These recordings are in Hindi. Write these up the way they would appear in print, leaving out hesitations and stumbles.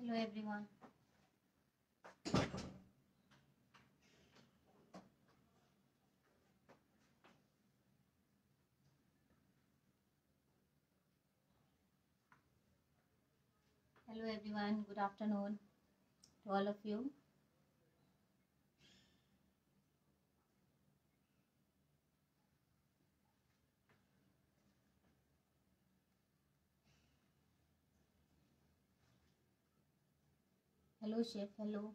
Hello everyone. Hello everyone. Good afternoon to all of you. Hello chef. Hello.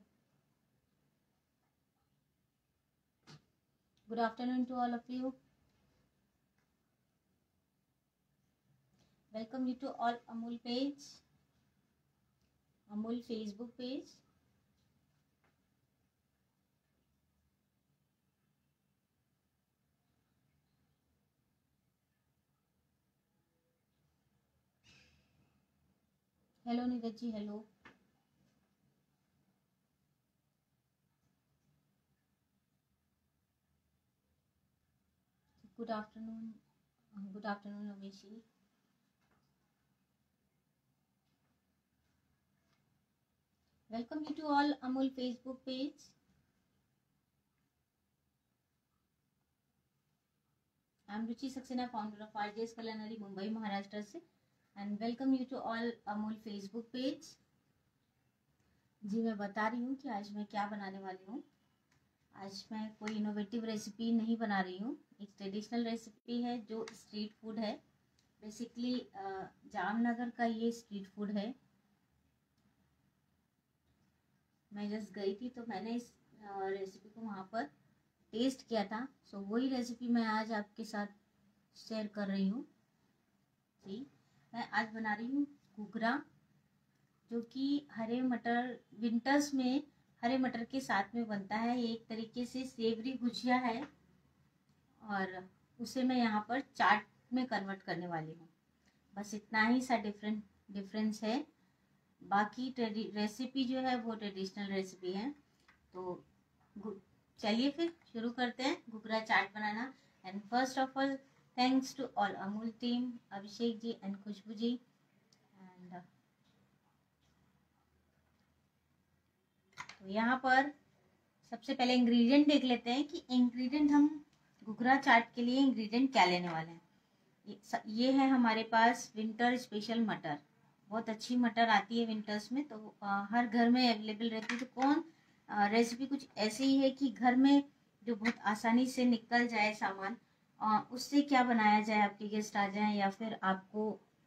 Good afternoon to all of you. Welcome you to all Amul page, Amul Facebook page. Hello Neeraj ji. Hello. Good afternoon. Good afternoon Avishi. Welcome you to all Amul Facebook page. I am Ruchi Saxena, founder of RJ's Culinary, Mumbai, Maharashtra से, and welcome you to all Amul Facebook page. जी मैं बता रही हूँ कि आज मैं क्या बनाने वाली हूँ। आज मैं कोई इनोवेटिव रेसिपी नहीं बना रही हूँ। एक ट्रेडिशनल रेसिपी है जो स्ट्रीट फूड है। बेसिकली जामनगर का ये स्ट्रीट फूड है। मैं जस्ट गई थी तो मैंने इस रेसिपी को वहाँ पर टेस्ट किया था। सो वही रेसिपी मैं आज आपके साथ शेयर कर रही हूँ। जी मैं आज बना रही हूँ घुघरा, जो कि हरे मटर, विंटर्स में हरे मटर के साथ में बनता है। ये एक तरीके से सेवरी गुजिया है और उसे मैं यहाँ पर चाट में कन्वर्ट करने वाली हूँ। बस इतना ही सा डिफरेंस है। बाकी रेसिपी जो है वो ट्रेडिशनल रेसिपी है। तो चलिए फिर शुरू करते हैं घुघरा चाट बनाना। And first of all thanks to all Amul team, Abhishek ji and Khushboo ji. And तो यहाँ पर सबसे पहले इंग्रेडिएंट देख लेते हैं कि इंग्रेडिएंट हम घुघरा चाट के लिए इंग्रेडिएंट क्या लेने वाले हैं। ये है हमारे पास विंटर स्पेशल मटर। बहुत अच्छी मटर आती है विंटर्स में, तो हर घर में अवेलेबल रहती है। तो कौन रेसिपी कुछ ऐसी ही है कि घर में जो बहुत आसानी से निकल जाए सामान, उससे क्या बनाया जाए, आपके गेस्ट आ जाए या फिर आपको।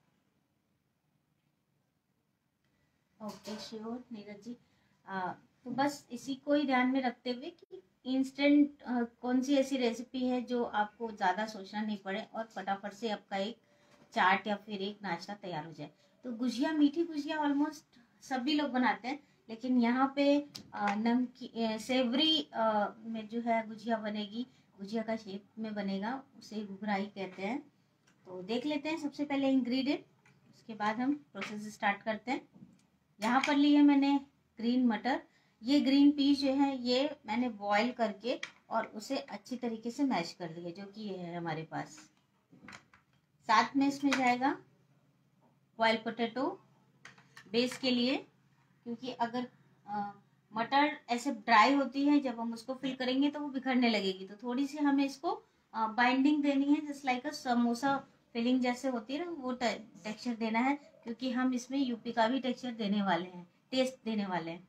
Okay sure Neeraj ji. तो बस इसी को ही ध्यान में रखते हुए कि इंस्टेंट कौन सी ऐसी रेसिपी है जो आपको ज़्यादा सोचना नहीं पड़े और फटाफट से आपका एक चाट या फिर एक नाश्ता तैयार हो जाए। तो गुजिया, मीठी गुजिया ऑलमोस्ट सभी लोग बनाते हैं, लेकिन यहाँ पे नमकीन सेवरी में जो है गुजिया बनेगी, गुजिया का शेप में बनेगा, उसे घुघरा ही कहते हैं। तो देख लेते हैं सबसे पहले इंग्रेडिएंट, उसके बाद हम प्रोसेस स्टार्ट करते हैं। यहाँ पर ली है मैंने ग्रीन मटर। ये ग्रीन पीस जो है ये मैंने बॉईल करके और उसे अच्छी तरीके से मैश कर लिया, जो कि ये है हमारे पास। साथ में इसमें जाएगा बॉयल पोटैटो बेस के लिए, क्योंकि अगर मटर ऐसे ड्राई होती है, जब हम उसको फिल करेंगे तो वो बिखरने लगेगी। तो थोड़ी सी हमें इसको बाइंडिंग देनी है, just like a samosa filling जैसे होती है ना, वो टेक्सचर देना है, क्योंकि हम इसमें यूपी का भी टेक्सचर देने वाले हैं, टेस्ट देने वाले हैं।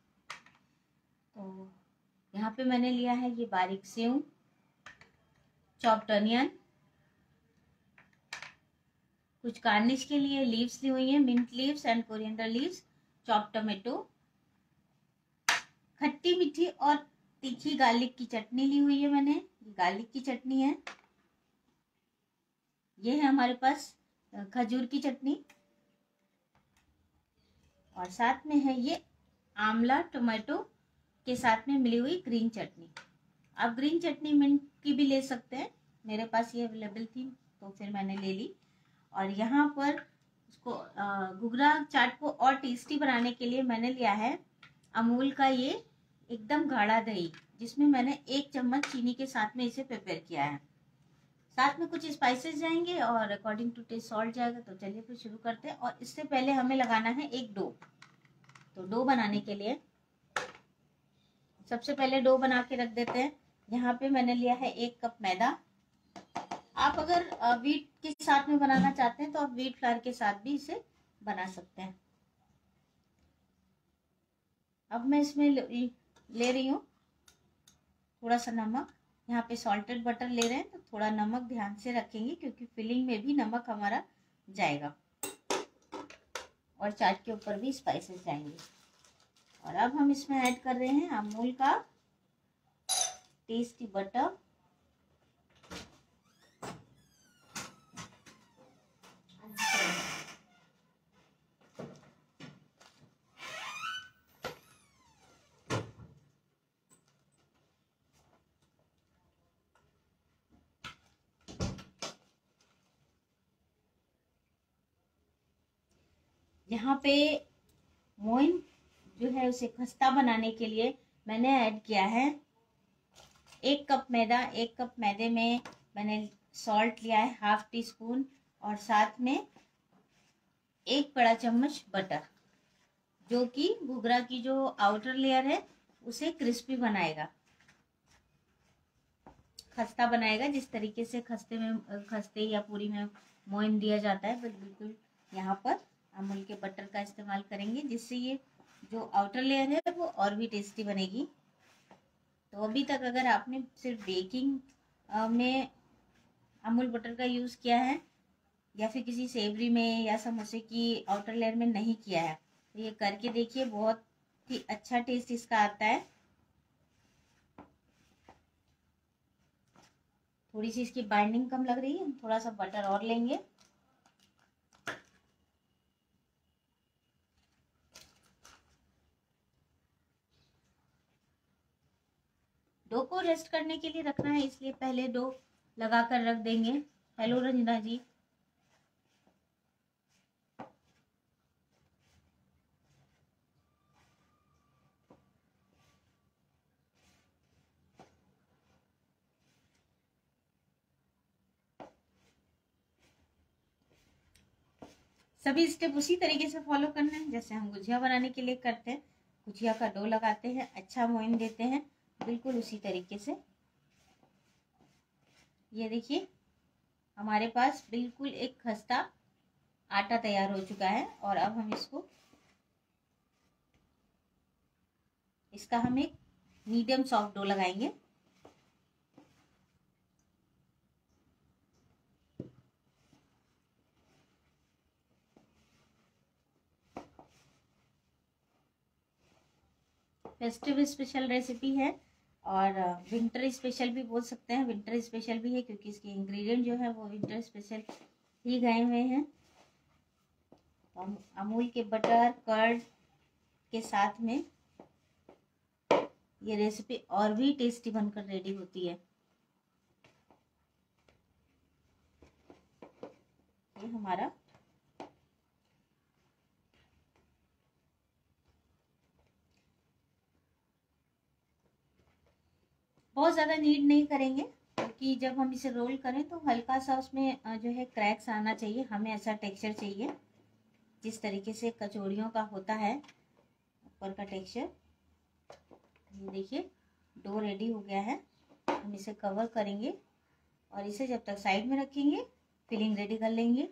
तो यहाँ पे मैंने लिया है ये बारीक सेव, चॉप्ड अनियन, कुछ गार्निश के लिए लीव्स ली हुई है, mint leaves and coriander leaves, chopped tomato, खट्टी मीठी और तीखी गार्लिक की चटनी ली हुई है मैंने, ये गार्लिक की चटनी है। ये है हमारे पास खजूर की चटनी, और साथ में है ये आंवला टोमेटो के साथ में मिली हुई ग्रीन चटनी। आप ग्रीन चटनी मिंट की भी ले सकते हैं, मेरे पास ये अवेलेबल थी तो फिर मैंने ले ली। और यहाँ पर उसको घुघरा चाट को और टेस्टी बनाने के लिए मैंने लिया है अमूल का ये एकदम गाढ़ा दही, जिसमें मैंने 1 चम्मच चीनी के साथ में इसे प्रिपेयर किया है। साथ में कुछ स्पाइसेस जाएंगे और अकॉर्डिंग टू टेस्ट सॉल्ट जाएगा। तो चलिए फिर शुरू करते हैं। और इससे पहले हमें लगाना है एक डो। तो डो बनाने के लिए सबसे पहले डो बना के रख देते हैं। यहाँ पे मैंने लिया है 1 कप मैदा। आप अगर व्हीट के साथ में बनाना चाहते हैं तो आप व्हीट फ्लावर के साथ भी इसे बना सकते हैं। अब मैं इसमें ले रही हूँ थोड़ा सा नमक। यहाँ पे सॉल्टेड बटर ले रहे हैं तो थोड़ा नमक ध्यान से रखेंगे क्योंकि फिलिंग में भी नमक हमारा जाएगा और चाट के ऊपर भी स्पाइसेस जाएंगे। और अब हम इसमें ऐड कर रहे हैं अमूल का टेस्टी बटर। यहाँ पे मोइन जो है उसे खस्ता बनाने के लिए मैंने ऐड किया है 1 कप मैदा। 1 कप मैदे में मैंने सॉल्ट लिया है 1/2 टीस्पून और साथ में 1 बड़ा चम्मच बटर, जो कि घुघरा की जो आउटर लेयर है उसे क्रिस्पी बनाएगा, खस्ता बनाएगा। जिस तरीके से खस्ते या पूरी में मोइन दिया जाता है बिल्कुल यहाँ पर अमूल के बटर का इस्तेमाल करेंगे, जिससे ये जो आउटर लेयर है वो और भी टेस्टी बनेगी। तो अभी तक अगर आपने सिर्फ बेकिंग में अमूल बटर का यूज़ किया है या फिर किसी सेवरी में या समोसे की आउटर लेयर में नहीं किया है तो ये करके देखिए, बहुत ही अच्छा टेस्ट इसका आता है। थोड़ी सी इसकी बाइंडिंग कम लग रही है, थोड़ा सा बटर और लेंगे। डो को रेस्ट करने के लिए रखना है, इसलिए पहले डो लगा कर रख देंगे। हेलो रंजना जी। सभी स्टेप उसी तरीके से फॉलो करना है जैसे हम गुजिया बनाने के लिए करते हैं। गुजिया का डो लगाते हैं, अच्छा मोइन देते हैं, बिल्कुल उसी तरीके से। ये देखिए हमारे पास बिल्कुल एक खस्ता आटा तैयार हो चुका है और अब हम इसका हम एक मीडियम सॉफ्ट डो लगाएंगे। फेस्टिव स्पेशल रेसिपी है और विंटर स्पेशल भी बोल सकते हैं। विंटर स्पेशल भी है क्योंकि इसके इंग्रेडिएंट जो है वो विंटर स्पेशल ही गए हुए हैं। अमूल के बटर कर्ड के साथ में ये रेसिपी और भी टेस्टी बनकर रेडी होती है। ये हमारा बहुत ज़्यादा नीड नहीं करेंगे क्योंकि जब हम इसे रोल करें तो हल्का सा उसमें जो है क्रैक्स आना चाहिए। हमें ऐसा टेक्सचर चाहिए जिस तरीके से कचौड़ियों का होता है ऊपर का टेक्सचर। ये देखिए डो रेडी हो गया है। हम इसे कवर करेंगे और इसे जब तक साइड में रखेंगे फिलिंग रेडी कर लेंगे।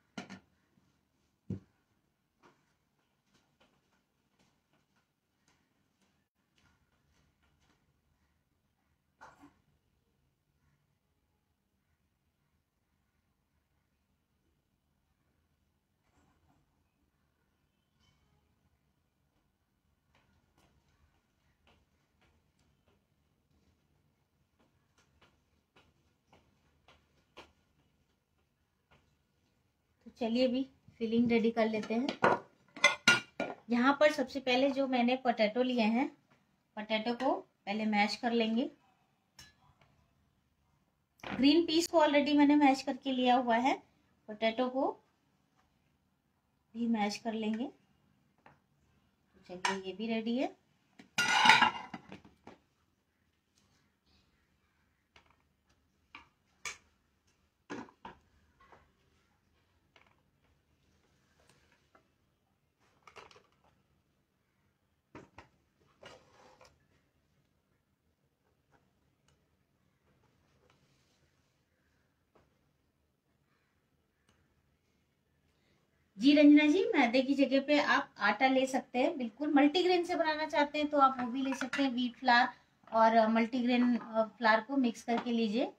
तो चलिए अभी फिलिंग रेडी कर लेते हैं। यहाँ पर सबसे पहले जो मैंने पोटैटो लिए हैं, पोटैटो को पहले मैश कर लेंगे। ग्रीन पीस को ऑलरेडी मैंने मैश करके लिया हुआ है, पोटैटो को भी मैश कर लेंगे। तो चलिए ये भी रेडी है। जी रंजना जी, मैदे की जगह पे आप आटा ले सकते हैं। बिल्कुल मल्टीग्रेन से बनाना चाहते हैं तो आप वो भी ले सकते हैं, व्हीट फ्लावर और मल्टीग्रेन फ्लावर को मिक्स करके लीजिए।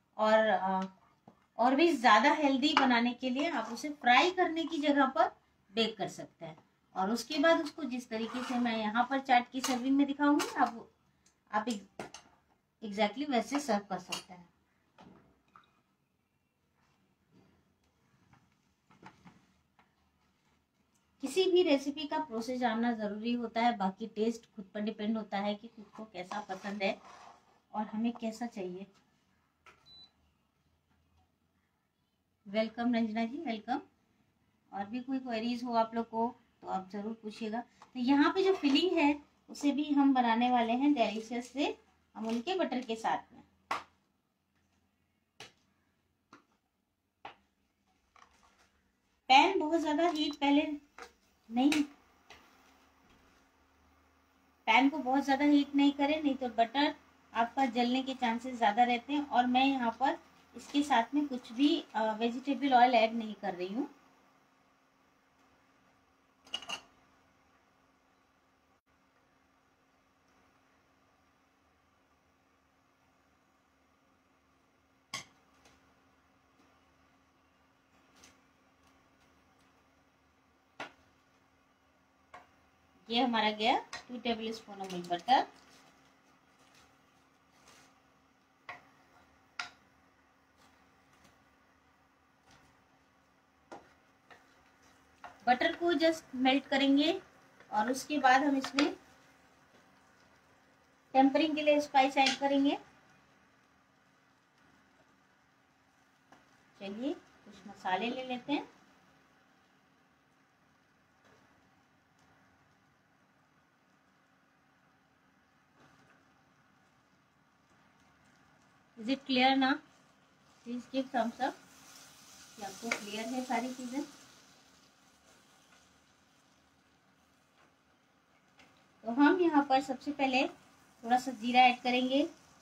और भी ज्यादा हेल्दी बनाने के लिए आप उसे फ्राई करने की जगह पर बेक कर सकते हैं। और उसके बाद उसको जिस तरीके से मैं यहाँ पर चाट की सर्विंग में दिखाऊंगी, आप एग्जैक्टली वैसे सर्व कर सकते हैं। किसी भी रेसिपी का प्रोसेस जानना जरूरी होता है, बाकी टेस्ट खुद पर डिपेंड होता है कि खुद को कैसा पसंद है और हमें कैसा चाहिए। Welcome Ranjana ji, welcome. और भी कोई क्वेरीज हो आप लोग को तो आप जरूर पूछिएगा। तो यहाँ पे जो फिलिंग है उसे भी हम बनाने वाले हैं डेलिशियस से अमूल के बटर के साथ में। पैन बहुत ज्यादा हीट पहले नहीं, पैन को बहुत ज्यादा हीट नहीं करें, नहीं तो बटर आपका जलने के चांसेस ज्यादा रहते हैं। और मैं यहाँ पर इसके साथ में कुछ भी वेजिटेबल ऑयल ऐड नहीं कर रही हूँ। ये हमारा गया 2 tablespoon Amul butter. Butter को जस्ट मेल्ट करेंगे और उसके बाद हम इसमें टेम्परिंग के लिए स्पाइस ऐड करेंगे। चलिए कुछ मसाले ले लेते हैं। इज इट क्लियर ना? प्लीज गिव थम्स अप कि आपको क्लियर है सारी चीजें। तो हम यहाँ पर सबसे पहले थोड़ा सा जीरा ऐड करेंगे।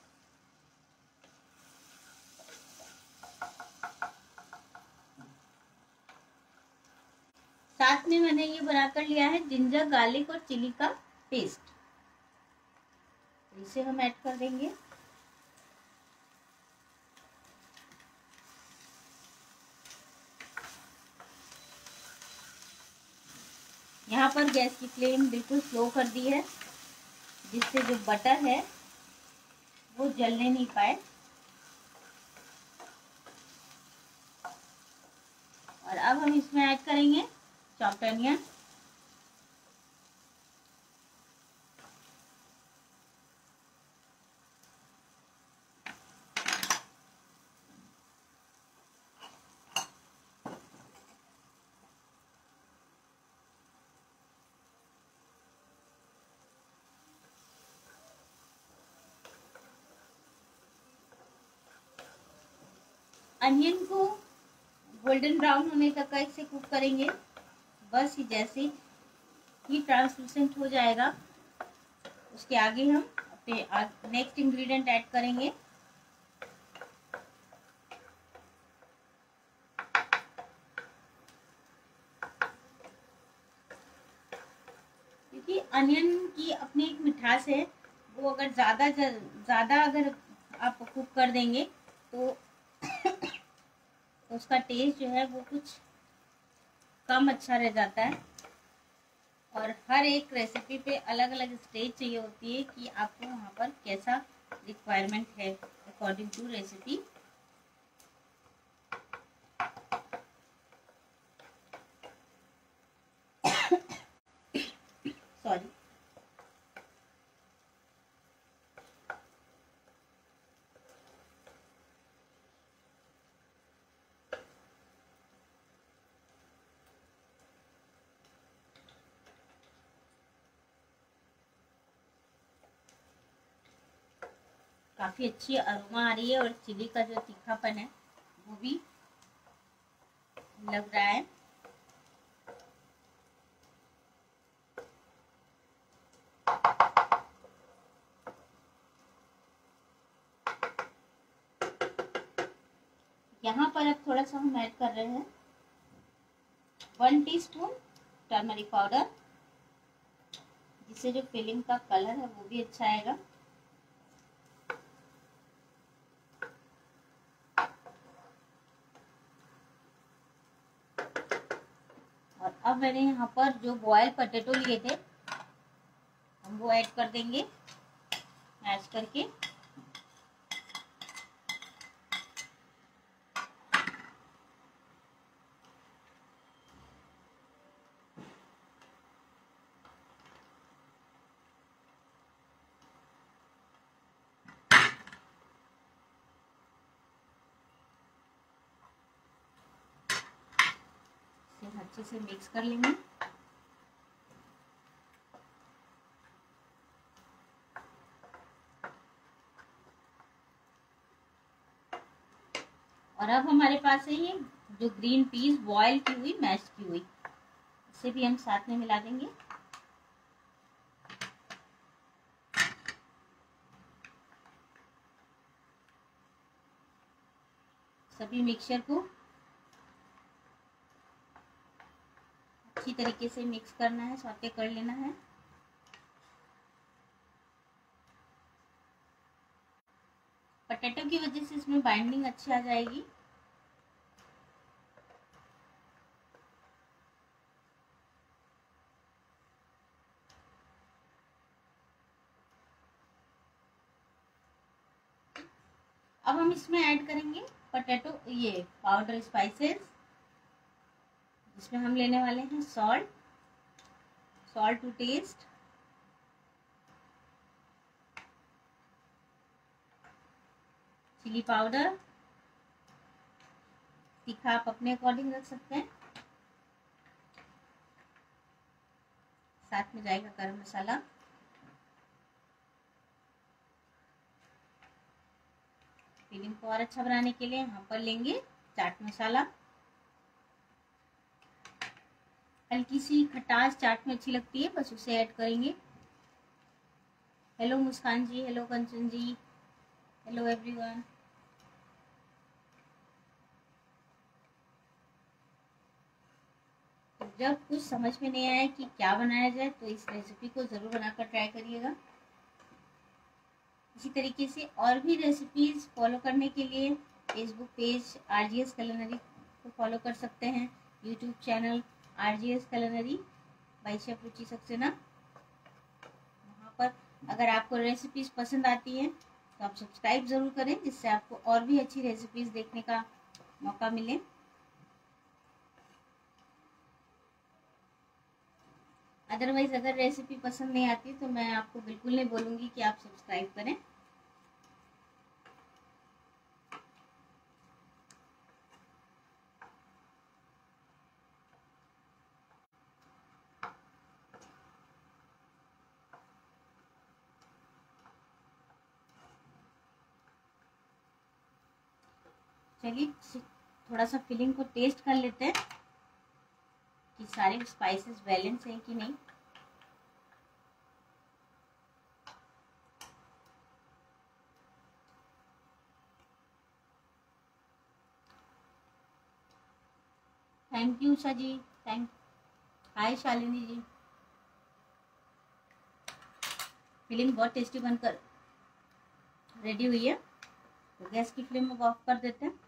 साथ में मैंने ये बनाकर लिया है जिंजर गार्लिक और चिली का पेस्ट, इसे हम ऐड कर देंगे। यहाँ पर गैस की फ्लेम बिल्कुल स्लो कर दी है, जिससे जो बटर है वो जलने नहीं पाए। और अब हम इसमें ऐड करेंगे चॉप्ड अनियन। अनियन को गोल्डन ब्राउन होने तक इसे कुक करेंगे। बस जैसे ही ट्रांसलूसेंट हो जाएगा उसके आगे हम अपने नेक्स्ट इंग्रेडिएंट ऐड करेंगे। क्योंकि अनियन की अपनी एक मिठास है, वो अगर ज्यादा अगर आप कुक कर देंगे तो उसका टेस्ट जो है वो कुछ कम अच्छा रह जाता है। और हर एक रेसिपी पे अलग अलग स्टेज चाहिए होती है कि आपको वहाँ पर कैसा रिक्वायरमेंट है अकॉर्डिंग टू रेसिपी। सॉरी। काफी अच्छी अरोमा आ रही है और चिली का जो तीखापन है वो भी लग रहा है। यहाँ पर अब थोड़ा सा हम ऐड कर रहे हैं 1 टीस्पून टर्मरिक पाउडर, जिससे जो फिलिंग का कलर है वो भी अच्छा आएगा। और अब मैंने यहाँ पर जो बॉयल पोटैटो लिए थे हम वो ऐड कर देंगे मैश करके। अच्छे से मिक्स कर लेंगे। और अब हमारे पास है ये जो ग्रीन पीस बॉयल की हुई मैश की हुई, इसे भी हम साथ में मिला देंगे। सभी मिक्सचर को अच्छी तरीके से मिक्स करना है, सौते कर लेना है। पोटैटो की वजह से इसमें बाइंडिंग अच्छी आ जाएगी। अब हम इसमें ऐड करेंगे पोटैटो ये पाउडर स्पाइसेस, जिसमें हम लेने वाले हैं salt to taste, chilli powder, तीखा आप अपने अकॉर्डिंग रख सकते हैं, साथ में जाएगा गरम मसाला, फीलिंग को और अच्छा बनाने के लिए यहाँ पर लेंगे चाट मसाला। हल्की सी खटास चाट में अच्छी लगती है, बस उसे ऐड करेंगे। Hello Muskan ji, hello Kanchan ji, hello everyone. तो जब कुछ समझ में नहीं आया कि क्या बनाया जाए तो इस रेसिपी को जरूर बनाकर ट्राई करिएगा। इसी तरीके से और भी रेसिपीज फॉलो करने के लिए फेसबुक पेज RGS culinary को फॉलो कर सकते हैं, YouTube channel RGS culinary by chef Ruchi Saxena. वहाँ पर अगर आपको रेसिपीज पसंद आती हैं तो आप सब्सक्राइब जरूर करें, जिससे आपको और भी अच्छी रेसिपीज देखने का मौका मिले। अदरवाइज अगर रेसिपी पसंद नहीं आती तो मैं आपको बिल्कुल नहीं बोलूंगी कि आप सब्सक्राइब करें। चलिए थोड़ा सा फिलिंग को टेस्ट कर लेते हैं कि सारे स्पाइसेस बैलेंस हैं कि नहीं। Thank you Usha ji, hi Shalini ji. Filling बहुत टेस्टी बनकर रेडी हुई है, तो गैस की फ्लेम अब ऑफ कर देते हैं।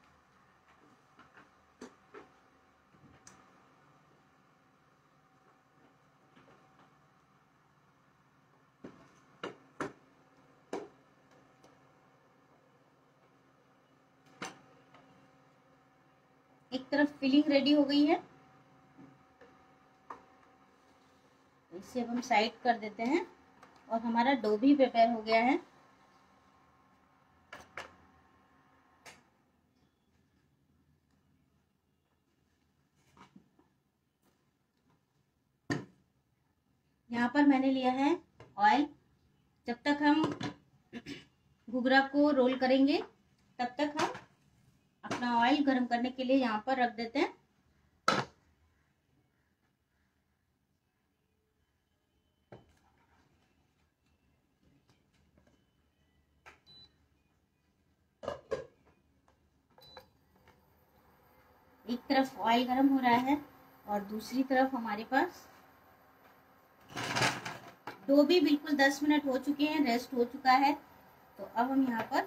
एक तरफ फिलिंग रेडी हो गई है, इसे अब हम साइड कर देते हैं। और हमारा डो भी प्रिपेयर हो गया है। यहाँ पर मैंने लिया है ऑयल। जब तक हम घुघरा को रोल करेंगे तब तक हम अपना ऑयल गर्म करने के लिए यहाँ पर रख देते हैं। एक तरफ ऑयल गर्म हो रहा है और दूसरी तरफ हमारे पास डो भी बिल्कुल 10 मिनट हो चुके हैं, रेस्ट हो चुका है। तो अब हम यहाँ पर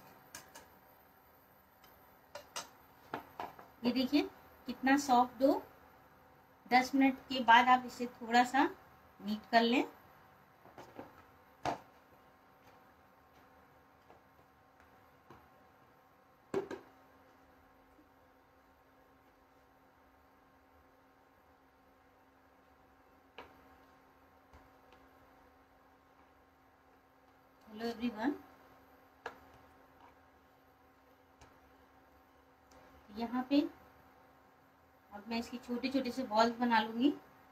ये देखिए कितना सॉफ्ट डो। 10 मिनट के बाद आप इसे थोड़ा सा नीट कर लें। हेलो एवरीवन, यहाँ पे अब मैं इसकी छोटे छोटे से बॉल्स बना लूंगी।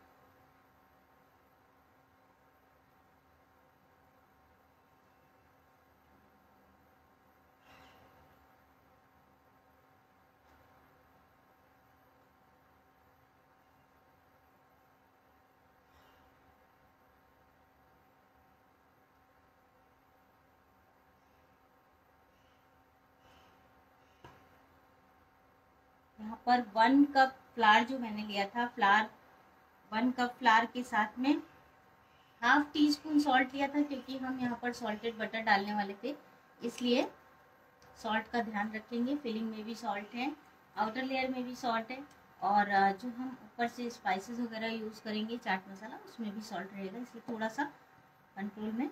यहाँ पर 1 कप फ्लावर जो मैंने लिया था, 1 कप फ्लावर के साथ में हाफ टी स्पून सॉल्ट लिया था, क्योंकि हम यहाँ पर सॉल्टेड बटर डालने वाले थे, इसलिए सॉल्ट का ध्यान रखेंगे। फिलिंग में भी सॉल्ट है, आउटर लेयर में भी सॉल्ट है, और जो हम ऊपर से स्पाइसेस वगैरह यूज करेंगे, चाट मसाला, उसमें भी सॉल्ट रहेगा, इसलिए थोड़ा सा कंट्रोल में।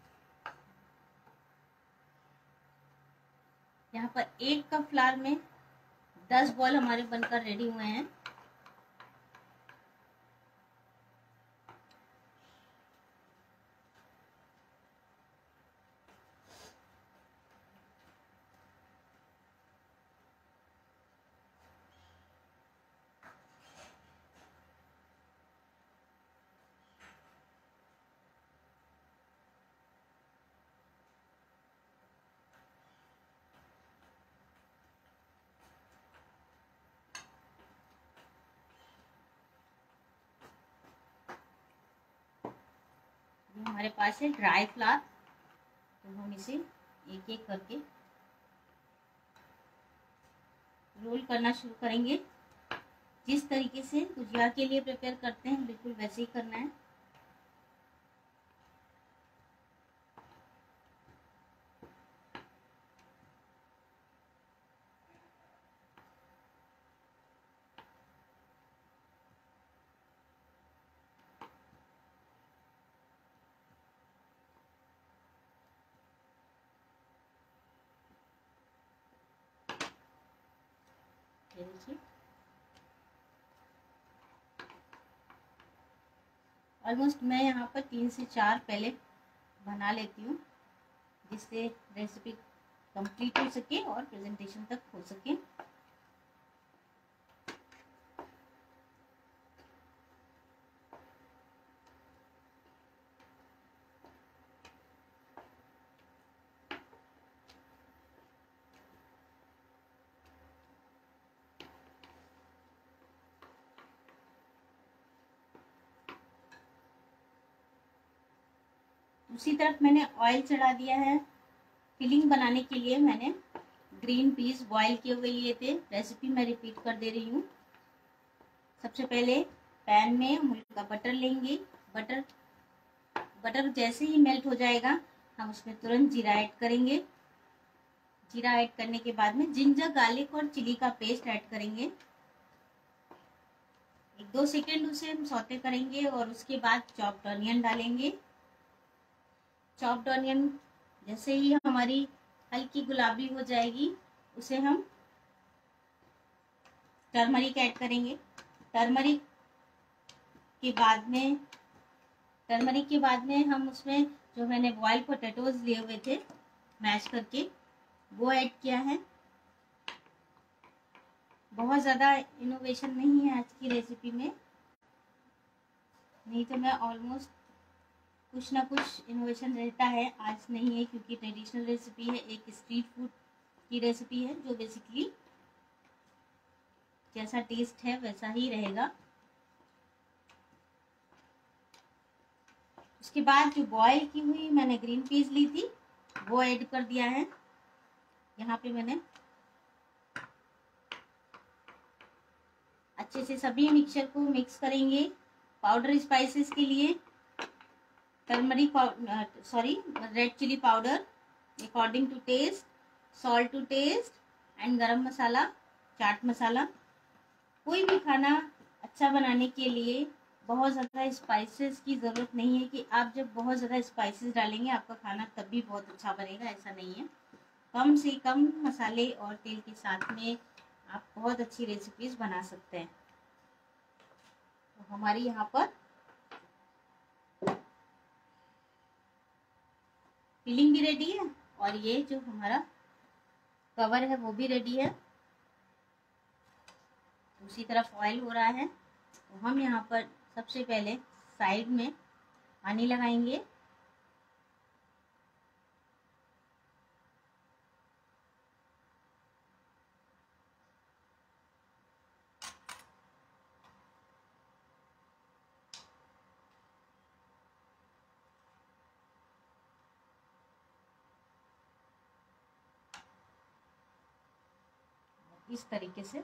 यहाँ पर 1 कप फ्लावर में 10 बॉल हमारे बनकर रेडी हुए हैं। हमारे पास है ड्राई फ्लावर, तो हम इसे एक एक करके रोल करना शुरू करेंगे। जिस तरीके से गुजिया के लिए प्रिपेयर करते हैं, बिल्कुल वैसे ही करना है। देखिए ऑलमोस्ट मैं यहाँ पर 3 से 4 पहले बना लेती हूँ, जिससे रेसिपी कंप्लीट हो सके और प्रेजेंटेशन तक हो सके। दूसरी तरफ मैंने ऑयल चढ़ा दिया है। फिलिंग बनाने के लिए मैंने ग्रीन पीस बॉईल किए हुए लिए थे। रेसिपी मैं रिपीट कर दे रही हूँ। सबसे पहले पैन में अमूल का बटर लेंगे। बटर जैसे ही मेल्ट हो जाएगा, हम उसमें तुरंत जीरा ऐड करेंगे। जीरा ऐड करने के बाद में जिंजर, गार्लिक और चिली का पेस्ट ऐड करेंगे। 1-2 सेकेंड उसे हम सौते करेंगे और उसके बाद चॉप्ड ऑनियन डालेंगे। चॉप्ड ऑनियन जैसे ही हमारी हल्की गुलाबी हो जाएगी, उसे हम टर्मरिक ऐड करेंगे। टर्मरिक के बाद में हम उसमें जो मैंने बॉइल पोटैटोज लिए हुए थे मैश करके, वो ऐड किया है। बहुत ज़्यादा इनोवेशन नहीं है आज की रेसिपी में, नहीं तो मैं ऑलमोस्ट कुछ ना कुछ इनोवेशन रहता है। आज नहीं है, क्योंकि ट्रेडिशनल रेसिपी है, एक स्ट्रीट फूड की रेसिपी है, जो बेसिकली जैसा टेस्ट है वैसा ही रहेगा। उसके बाद जो बॉईल की हुई मैंने ग्रीन पीस ली थी, वो ऐड कर दिया है। यहाँ पे मैंने अच्छे से सभी मिक्सचर को मिक्स करेंगे। पाउडर स्पाइसेस के लिए turmeric red chilli powder according to taste, salt to taste and garam masala, chaat masala. कोई भी खाना अच्छा बनाने के लिए बहुत ज़्यादा स्पाइसेस की ज़रूरत नहीं है कि आप जब बहुत ज़्यादा स्पाइसेस डालेंगे आपका खाना तभी बहुत अच्छा बनेगा, ऐसा नहीं है। कम से कम मसाले और तेल के साथ में आप बहुत अच्छी रेसिपीज बना सकते हैं। तो हमारी यहाँ पर फिलिंग भी रेडी है और ये जो हमारा कवर है वो भी रेडी है। दूसरी तरफ ऑयल हो रहा है, तो हम यहाँ पर सबसे पहले साइड में पानी लगाएंगे। इस तरीके से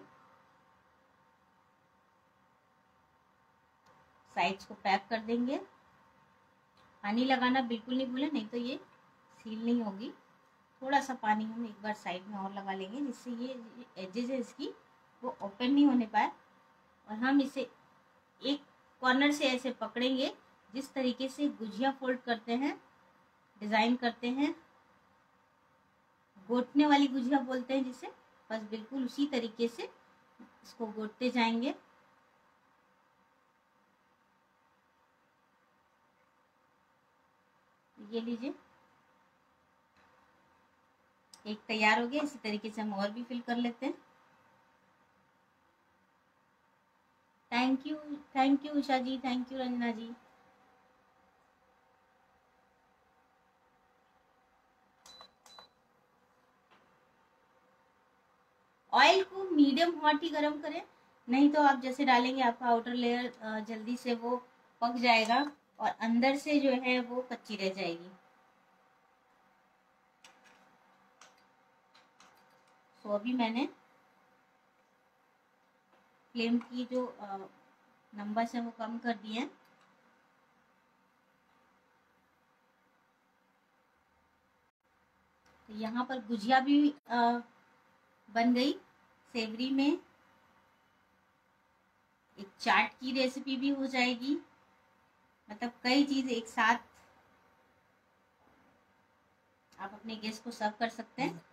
साइड्स को पैक कर देंगे। पानी लगाना बिल्कुल नहीं भूलें, नहीं तो ये सील नहीं होगी। थोड़ा सा पानी हम एक बार साइड में और लगा लेंगे जिससे ये एजेस है इसकी वो ओपन नहीं होने पाए। और हम इसे एक कॉर्नर से ऐसे पकड़ेंगे, जिस तरीके से गुजिया फोल्ड करते हैं, डिज़ाइन करते हैं, गोटने वाली गुजिया बोलते हैं जिसे, बस बिल्कुल उसी तरीके से इसको गोटते जाएंगे। ये लीजिए, एक तैयार हो गया। इसी तरीके से हम और भी फिल कर लेते हैं। Thank you Usha ji, thank you Ranjana ji. Oil को मीडियम हॉट ही गरम करें, नहीं तो आप जैसे डालेंगे आपका आउटर लेयर जल्दी से वो पक जाएगा और अंदर से जो है वो कच्ची रह जाएगी। तो अभी मैंने फ्लेम की जो नंबर्स है वो कम कर दिए हैं। तो यहाँ पर गुजिया भी बन गई सेवरी में, एक चाट की रेसिपी भी हो जाएगी। मतलब कई चीज एक साथ आप अपने गेस्ट को सर्व कर सकते हैं।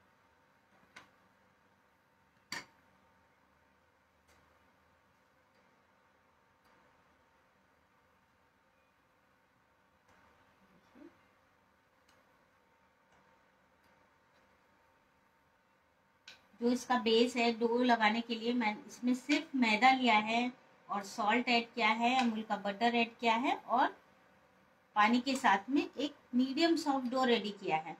जो इसका बेस है डो लगाने के लिए, मैं इसमें सिर्फ मैदा लिया है और सॉल्ट ऐड किया है, अमूल का बटर ऐड किया है और पानी के साथ में एक मीडियम सॉफ्ट डो रेडी किया है।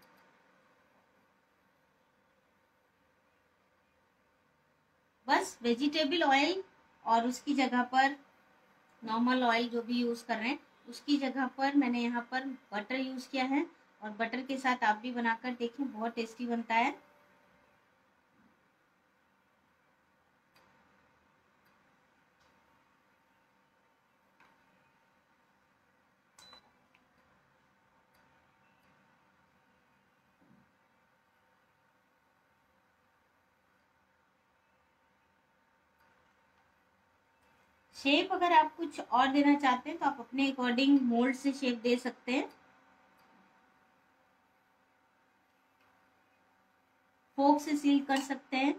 बस वेजिटेबल ऑयल और उसकी जगह पर नॉर्मल ऑयल जो भी यूज कर रहे हैं उसकी जगह पर मैंने यहाँ पर बटर यूज किया है। और बटर के साथ आप भी बनाकर देखें, बहुत टेस्टी बनता है। शेप अगर आप कुछ और देना चाहते हैं तो आप अपने अकॉर्डिंग मोल्ड से शेप दे सकते हैं। फोक से सील कर सकते हैं।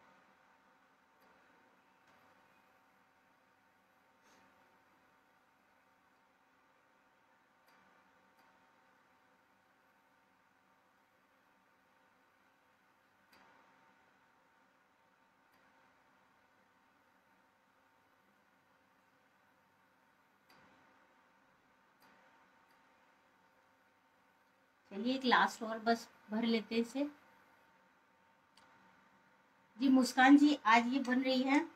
चलिए एक लास्ट और बस भर लेते हैं इसे। जी मुस्कान जी, आज ये बन रही है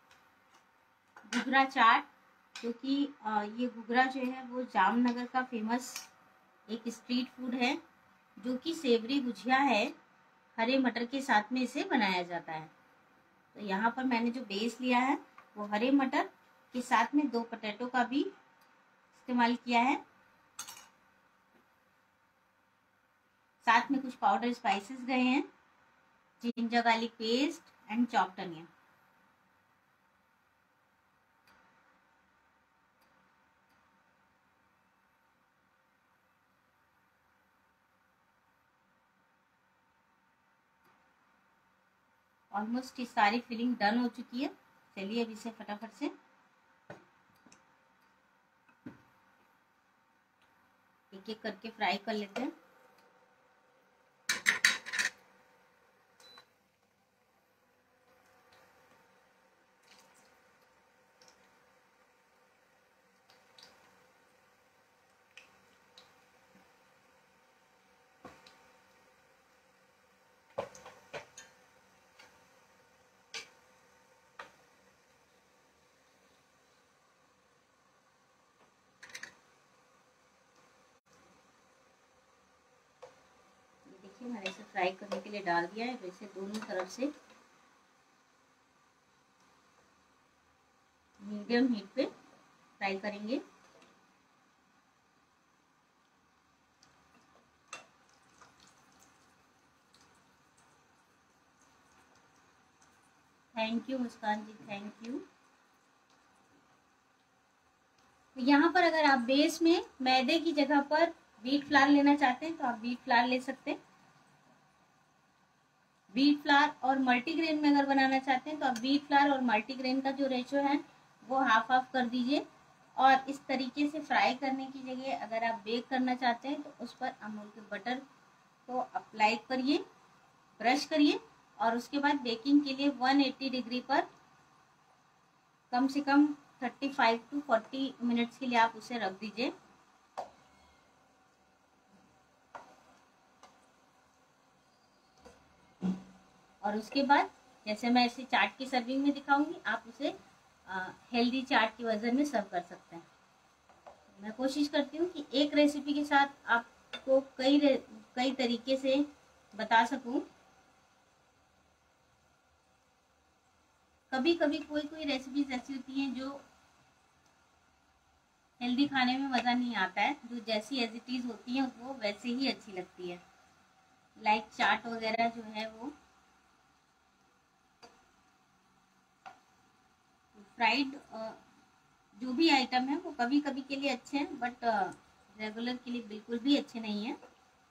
घुघरा चाट, क्योंकि ये घुघरा जो है वो जामनगर का फेमस एक स्ट्रीट फूड है, जो कि सेवरी गुजिया है। हरे मटर के साथ में इसे बनाया जाता है। तो यहाँ पर मैंने जो बेस लिया है वो हरे मटर के साथ में 2 पोटैटो का भी इस्तेमाल किया है। साथ में कुछ पाउडर स्पाइसेस गए हैं, ginger garlic paste and chopped onion. Almost ये सारी फिलिंग डन हो चुकी है। चलिए अब इसे फटाफट से एक एक करके फ्राई कर लेते हैं। देखिए मैंने इसे फ्राई करने के लिए डाल दिया है। वैसे दोनों तरफ से मीडियम हीट पे फ्राई करेंगे। Thank you Muskan ji, thank you. यहाँ पर अगर आप बेस में मैदे की जगह पर व्हीट फ्लावर लेना चाहते हैं तो आप व्हीट फ्लावर ले सकते हैं। व्हीट फ्लावर और मल्टीग्रेन में अगर बनाना चाहते हैं तो आप व्हीट फ्लावर और मल्टीग्रेन का जो रेशो है वो हाफ हाफ कर दीजिए। और इस तरीके से फ्राई करने की जगह अगर आप बेक करना चाहते हैं तो उस पर अमूल के बटर को अप्लाई करिए, ब्रश करिए और उसके बाद बेकिंग के लिए 180 डिग्री पर कम से कम 35 to 40 मिनट्स के लिए आप उसे रख दीजिए। और उसके बाद जैसे मैं इसे चाट की सर्विंग में दिखाऊंगी, आप उसे हेल्दी चाट के वर्जन में सर्व कर सकते हैं। मैं कोशिश करती हूँ कि एक रेसिपी के साथ आपको कई तरीके से बता सकूं। कभी कभी कोई रेसिपीज ऐसी होती हैं जो हेल्दी खाने में मज़ा नहीं आता है, जो जैसी एज इट इज़ होती है वो वैसे ही अच्छी लगती है। लाइक चाट वगैरह जो है वो फ्राइड जो भी आइटम है वो कभी कभी के लिए अच्छे हैं, बट रेगुलर के लिए बिल्कुल भी अच्छे नहीं है।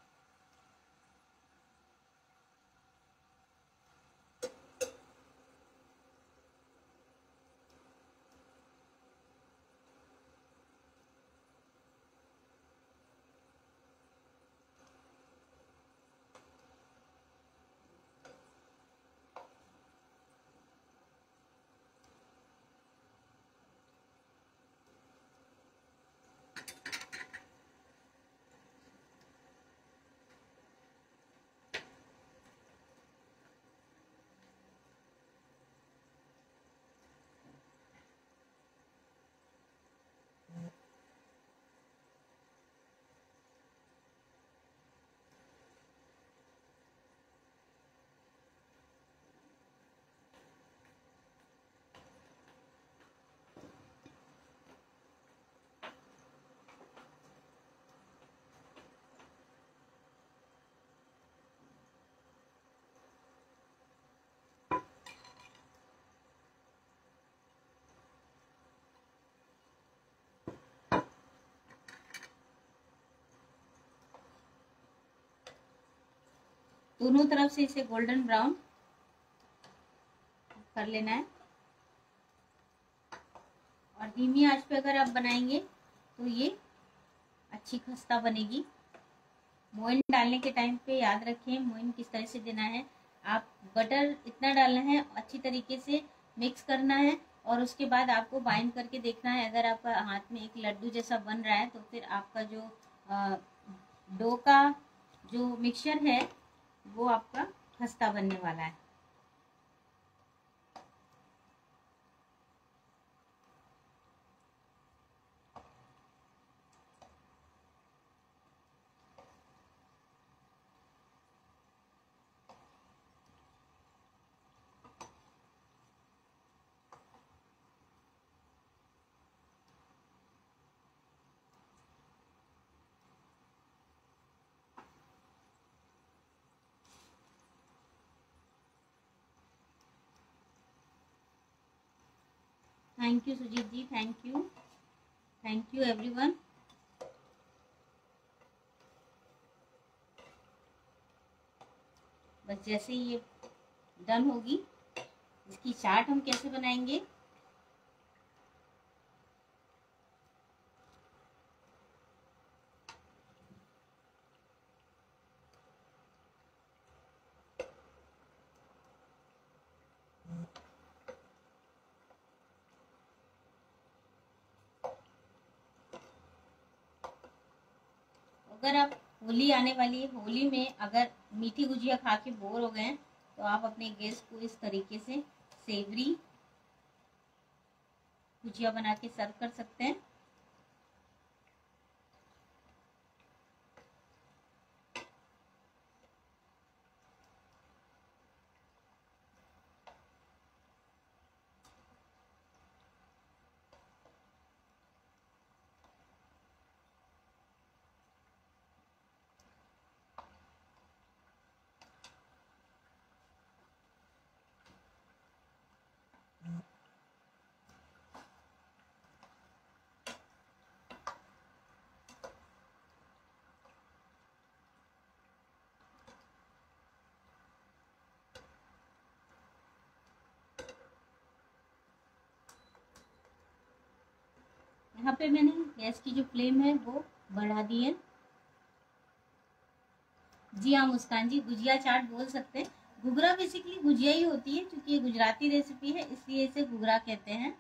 दोनों तरफ से इसे गोल्डन ब्राउन कर लेना है। और धीमी आंच पे अगर आप बनाएंगे तो ये अच्छी खस्ता बनेगी। मोइन डालने के टाइम पे याद रखें मोइन किस तरह से देना है। आप बटर इतना डालना है, अच्छी तरीके से मिक्स करना है और उसके बाद आपको बाइंड करके देखना है। अगर आपका हाथ में एक लड्डू जैसा बन रहा है तो फिर आपका जो डो का जो मिक्सचर है वो आपका खस्ता बनने वाला है। Thank you Sujeet ji, thank you everyone. बस जैसे ही ये डन होगी, इसकी चाट हम कैसे बनाएंगे, अगर आप होली आने वाली है, होली में अगर मीठी गुजिया खा के बोर हो गए हैं तो आप अपने गेस्ट को इस तरीके से सेवरी गुजिया बना के सर्व कर सकते हैं। यहाँ पे मैंने गैस की जो फ्लेम है वो बढ़ा दी है। जी हाँ मुस्कान जी, गुजिया चाट बोल सकते हैं। घुघरा बेसिकली गुजिया ही होती है, क्योंकि ये गुजराती रेसिपी है इसलिए इसे घुघरा कहते हैं।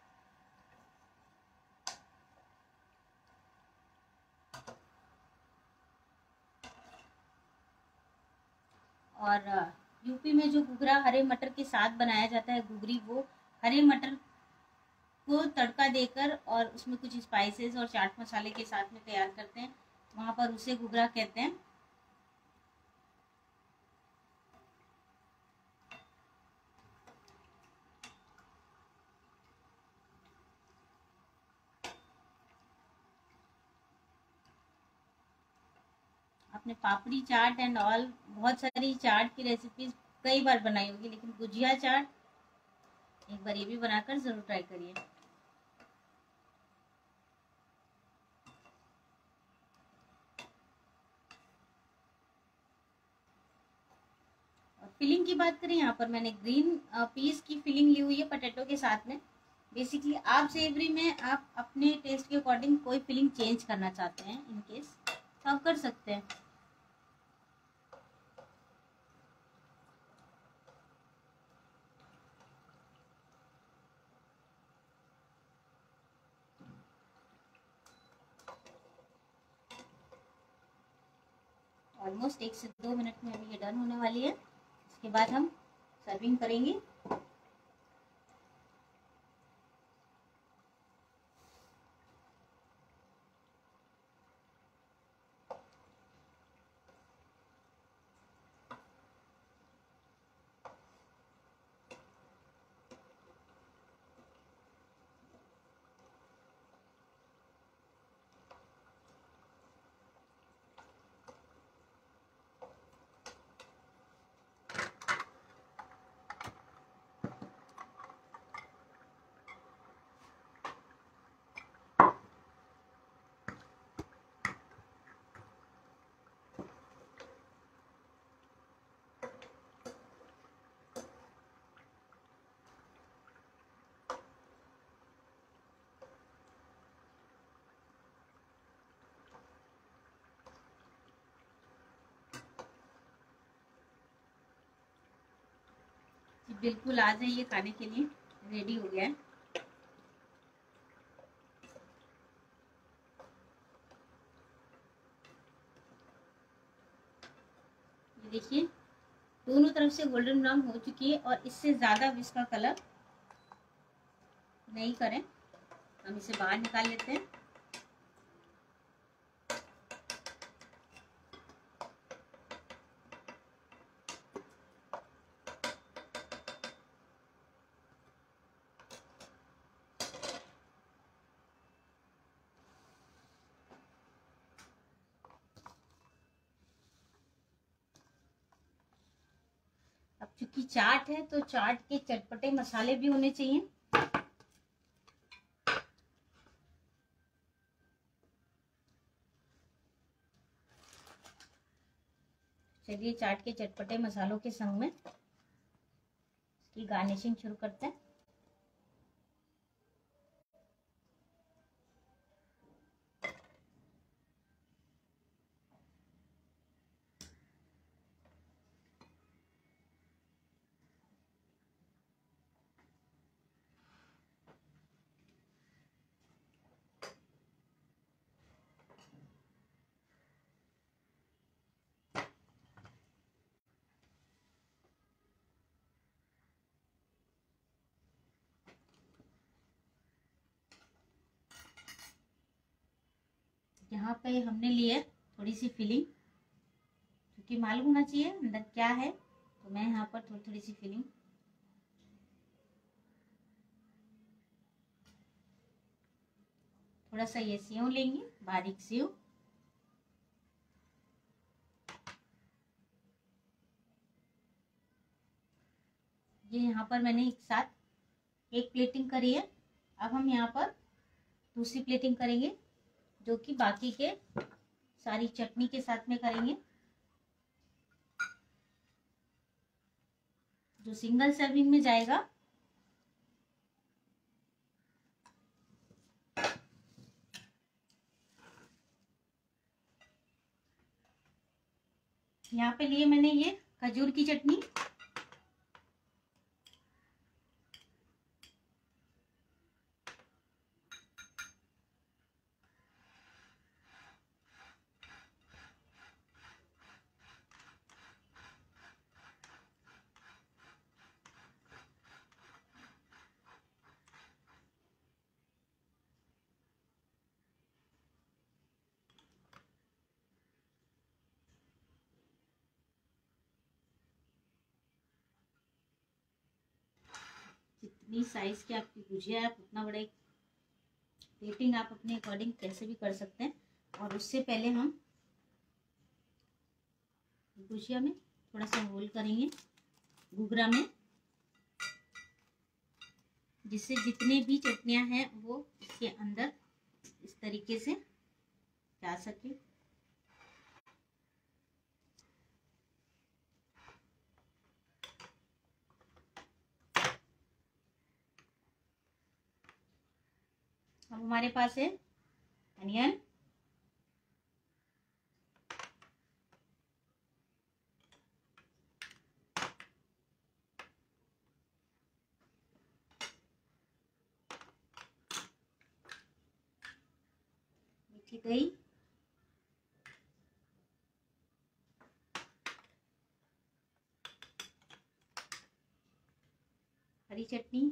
और यूपी में जो घुघरा हरे मटर के साथ बनाया जाता है घुघरी, वो हरे मटर को तड़का देकर और उसमें कुछ स्पाइसेस और चाट मसाले के साथ में तैयार करते हैं, वहां पर उसे घुघरा कहते हैं। आपने पापड़ी चाट एंड ऑल बहुत सारी चाट की रेसिपीज कई बार बनाई होगी, लेकिन गुजिया चाट एक बार ये भी बनाकर जरूर ट्राई करिए। फिलिंग की बात करें, यहाँ पर मैंने ग्रीन पीस की फिलिंग ली हुई है पटेटो के साथ में। बेसिकली आप सेवरी में आप अपने टेस्ट के अकॉर्डिंग कोई फिलिंग चेंज करना चाहते हैं इन केस तो आप कर सकते हैं। ऑलमोस्ट 1 से 2 मिनट में अभी ये डन होने वाली है। इसके बाद हम सर्विंग करेंगे। बिल्कुल आ जाइए, खाने के लिए रेडी हो गया है। ये देखिए दोनों तरफ से गोल्डन ब्राउन हो चुकी है, और इससे ज्यादा भी इसका कलर नहीं करें। हम इसे बाहर निकाल लेते हैं। अब चूंकि चाट है तो चाट के चटपटे मसाले भी होने चाहिए। चलिए चाट के चटपटे मसालों के संग में इसकी गार्निशिंग शुरू करते हैं। यहाँ पे हमने लिए थोड़ी सी फिलिंग, क्योंकि मालूम होना चाहिए अंदर क्या है, तो मैं यहाँ पर थोड़ी थोड़ी सी फिलिंग थोड़ा सा ये सेव लेंगे, बारीक सेव। ये यहाँ पर मैंने एक साथ एक प्लेटिंग करी है। अब हम यहाँ पर दूसरी प्लेटिंग करेंगे, जो कि बाकी के सारी चटनी के साथ में करेंगे। जो सिंगल सर्विंग में जाएगा यहाँ पे लिए मैंने ये खजूर की चटनी, जितनी साइज की आपकी भुजिया है आप उतना बड़ा एक प्लेटिंग आप अपने अकॉर्डिंग कैसे भी कर सकते हैं। और उससे पहले हम भुजिया में थोड़ा सा होल करेंगे घुघरा में, जिससे जितने भी चटनियां हैं वो इसके अंदर इस तरीके से जा सके। अब हमारे पास है अनियन, मीठी दही, हरी चटनी,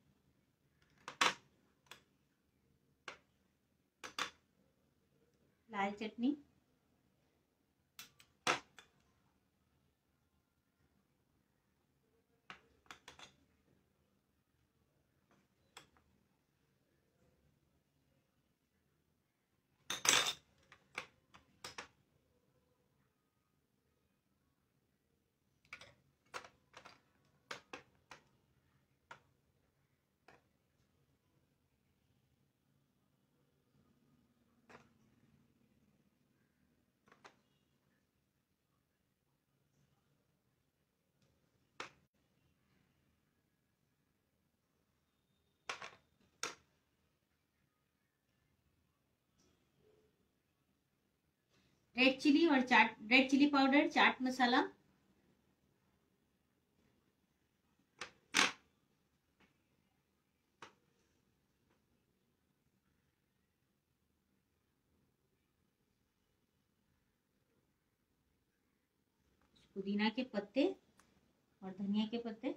लाल चटनी, रेड चिली और red chilli powder, chaat masala, पुदीना के पत्ते और धनिया के पत्ते,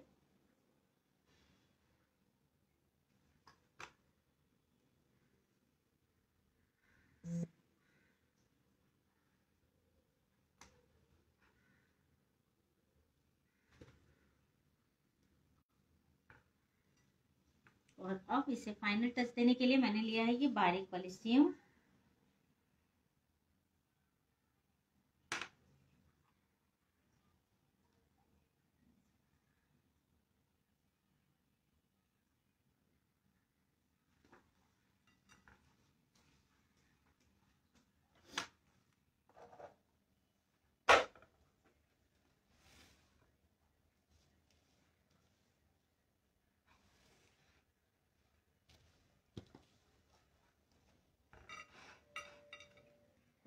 और अब इसे फाइनल टच देने के लिए मैंने लिया है ये बारीक वाली सेव।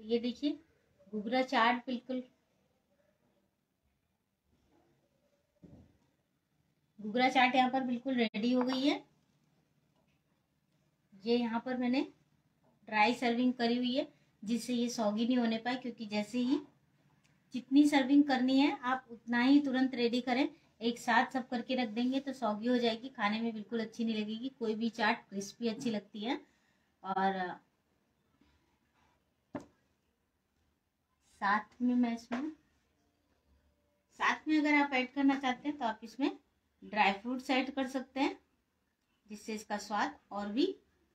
ये देखिए घुघरा चाट बिल्कुल, घुघरा चाट यहाँ पर बिल्कुल रेडी हो गई है। ये यहाँ पर मैंने ड्राई सर्विंग करी हुई है जिससे ये सॉगी नहीं होने पाए, क्योंकि जैसे ही जितनी सर्विंग करनी है आप उतना ही तुरंत रेडी करें। एक साथ सब करके रख देंगे तो सॉगी हो जाएगी, खाने में बिल्कुल अच्छी नहीं लगेगी। कोई भी चाट क्रिस्पी अच्छी लगती है। और साथ में मैं इसमें, साथ में अगर आप ऐड करना चाहते हैं तो आप इसमें ड्राई फ्रूट्स ऐड कर सकते हैं, जिससे इसका स्वाद और भी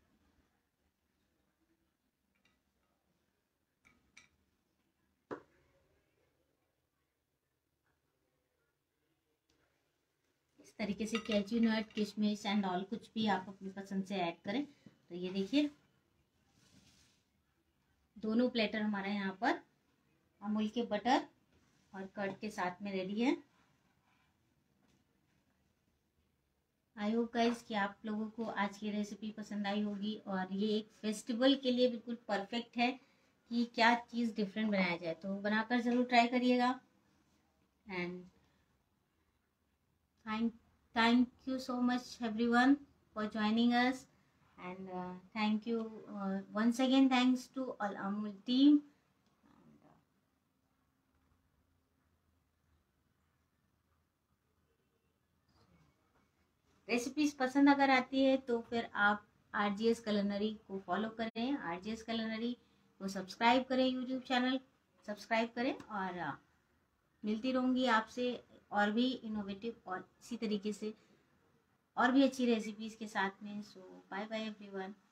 इस तरीके से कैच्यू नट, किशमिश एंड ऑल कुछ भी आप अपनी पसंद से ऐड करें। तो ये देखिए दोनों प्लेटर हमारा यहाँ पर अमूल के बटर और कर्ड के साथ में रेडी है। आई होप गाइस कि आप लोगों को आज की रेसिपी पसंद आई होगी, और ये एक फेस्टिवल के लिए बिल्कुल परफेक्ट है कि क्या चीज़ डिफरेंट बनाया जाए। तो बनाकर ज़रूर ट्राई करिएगा। And thank you so much everyone for joining us, and thank you once again, thanks to all Amul team. Recipes पसंद अगर आती है तो फिर आप RGS Culinary को फॉलो करें, RGS Culinary को सब्सक्राइब करें, यूट्यूब चैनल सब्सक्राइब करें। और मिलती रहूँगी आपसे और भी इनोवेटिव और इसी तरीके से और भी अच्छी रेसिपीज के साथ में। So bye bye everyone.